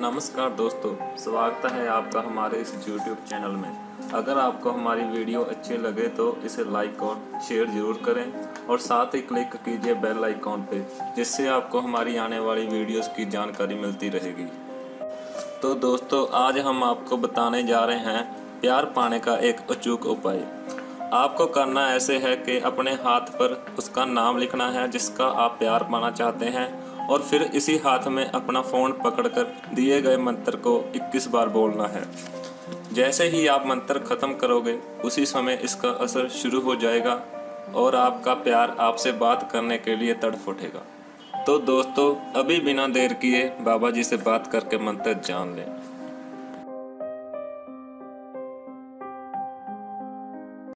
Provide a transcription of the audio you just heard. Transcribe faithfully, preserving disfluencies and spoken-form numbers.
नमस्कार दोस्तों, स्वागत है आपका हमारे इस यूट्यूब चैनल में। अगर आपको हमारी वीडियो अच्छी लगे तो इसे लाइक और शेयर ज़रूर करें और साथ ही क्लिक कीजिए बेल आइकॉन पे, जिससे आपको हमारी आने वाली वीडियोस की जानकारी मिलती रहेगी। तो दोस्तों, आज हम आपको बताने जा रहे हैं प्यार पाने का एक अचूक उपाय। आपको करना ऐसे है कि अपने हाथ पर उसका नाम लिखना है जिसका आप प्यार पाना चाहते हैं, और फिर इसी हाथ में अपना फ़ोन पकड़कर दिए गए मंत्र को इक्कीस बार बोलना है। जैसे ही आप मंत्र ख़त्म करोगे उसी समय इसका असर शुरू हो जाएगा और आपका प्यार आपसे बात करने के लिए तड़फ उठेगा। तो दोस्तों, अभी बिना देर किए बाबा जी से बात करके मंत्र जान लें।